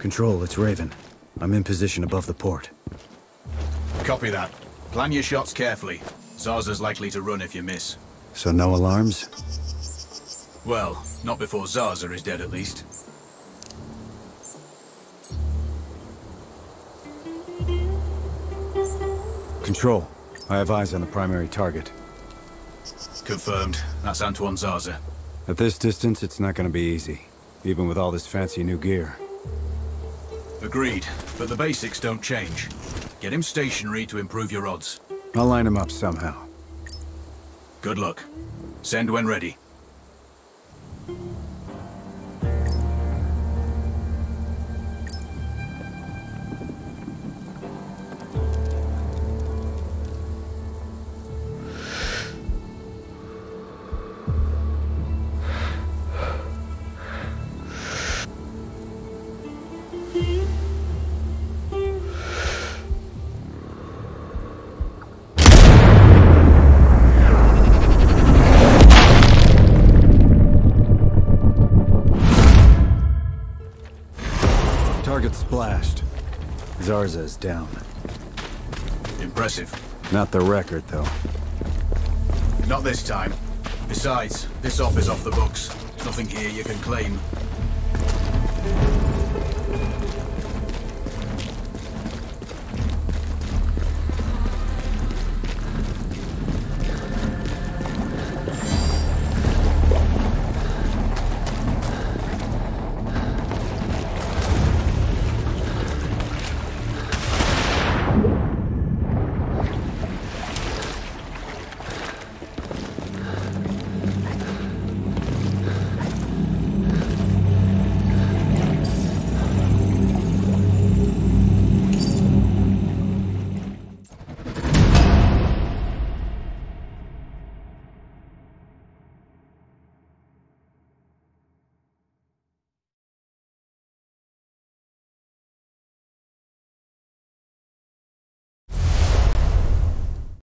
Control, it's Raven. I'm in position above the port. Copy that. Plan your shots carefully. Zarza's likely to run if you miss. So no alarms? Well, not before Zarza is dead at least. Control, I have eyes on the primary target. Confirmed. That's Antoine Zarza. At this distance, it's not gonna be easy. Even with all this fancy new gear. Agreed, but the basics don't change. Get him stationary to improve your odds. I'll line him up somehow. Good luck. Send when ready. Target splashed. Zarza is down. Impressive. Not the record, though. Not this time. Besides, this op is off the books. Nothing here you can claim.